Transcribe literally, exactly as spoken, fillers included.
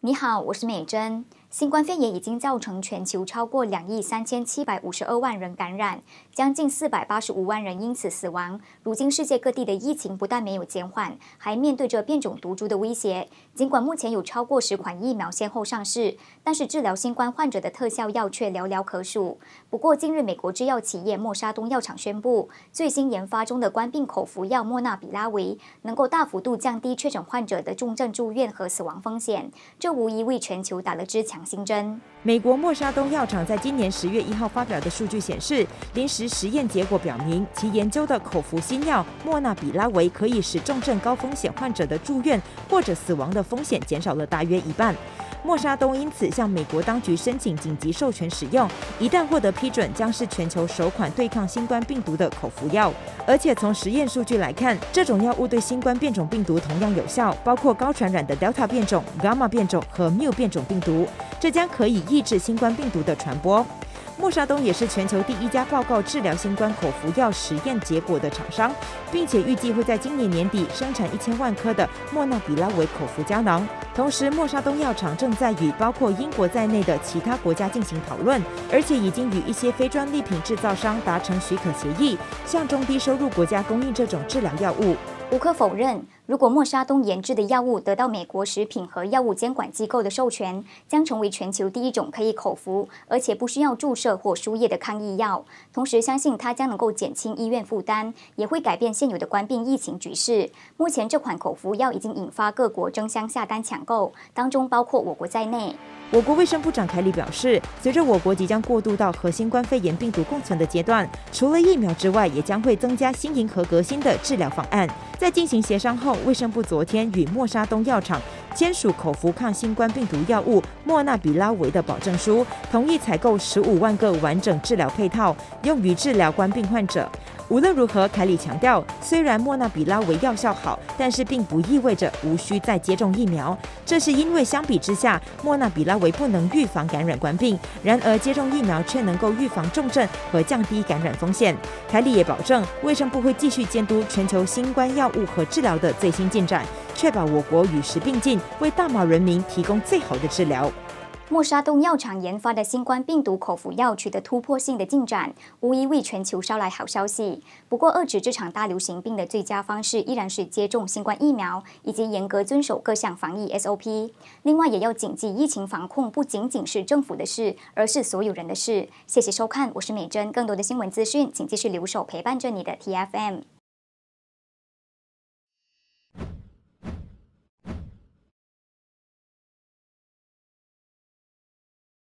你好，我是美珍。新冠肺炎已经造成全球超过两亿三千七百五十二万人感染，将近四百八十五万人因此死亡。如今世界各地的疫情不但没有减缓，还面对着变种毒株的威胁。尽管目前有超过十款疫苗先后上市，但是治疗新冠患者的特效药却寥寥可数。不过，近日美国制药企业默沙东药厂宣布，最新研发中的冠病口服药莫纳比拉韦能够大幅度降低确诊患者的重症住院和死亡风险，这无疑为全球打了支强心针。 美国默沙东药厂在今年十月一号发表的数据显示，临时实验结果表明，其研究的口服新药莫纳比拉韦可以使重症高风险患者的住院或者死亡的风险减少了大约一半。默沙东因此向美国当局申请紧急授权使用，一旦获得批准，将是全球首款对抗新冠病毒的口服药。而且从实验数据来看，这种药物对新冠变种病毒同样有效，包括高传染的 Delta 变种、Gamma 变种和 Mu 变种病毒，这将可以抑制新冠病毒的传播。默沙东也是全球第一家报告治疗新冠口服药实验结果的厂商，并且预计会在今年年底生产一千万颗的莫纳比拉韦口服胶囊。同时，默沙东药厂正在与包括英国在内的其他国家进行讨论，而且已经与一些非专利品制造商达成许可协议，向中低收入国家供应这种治疗药物。 无可否认，如果默沙东研制的药物得到美国食品和药物监管机构的授权，将成为全球第一种可以口服而且不需要注射或输液的抗疫药。同时，相信它将能够减轻医院负担，也会改变现有的冠病疫情局势。目前，这款口服药已经引发各国争相下单抢购，当中包括我国在内。 我国卫生部长凯里表示，随着我国即将过渡到和新冠肺炎病毒共存的阶段，除了疫苗之外，也将会增加新型和革新的治疗方案。在进行协商后，卫生部昨天与默沙东药厂签署口服抗新冠病毒药物莫纳比拉韦的保证书，同意采购十五万个完整治疗配套，用于治疗冠病患者。无论如何，凯里强调，虽然莫纳比拉韦药效好，但是并不意味着无需再接种疫苗。这是因为相比之下，莫纳比拉韦不能预防感染冠病，然而接种疫苗却能够预防重症和降低感染风险。凯里也保证，卫生部会继续监督全球新冠药物和治疗的最新进展，确保我国与时并进，为大马人民提供最好的治疗。 默沙东药厂研发的新冠病毒口服药取得突破性的进展，无疑为全球捎来好消息。不过，遏制这场大流行病的最佳方式依然是接种新冠疫苗，以及严格遵守各项防疫 S O P。另外，也要谨记，疫情防控不仅仅是政府的事，而是所有人的事。谢谢收看，我是美珍。更多的新闻资讯，请继续留守陪伴着你的 T F M。